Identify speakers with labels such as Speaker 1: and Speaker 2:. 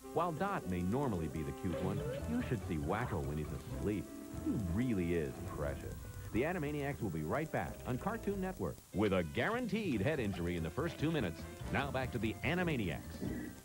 Speaker 1: While Dot may normally be the cute one, you should see Wacko when he's asleep. He really is precious. The Animaniacs will be right back on Cartoon Network with a guaranteed head injury in the first 2 minutes. Now back to the Animaniacs.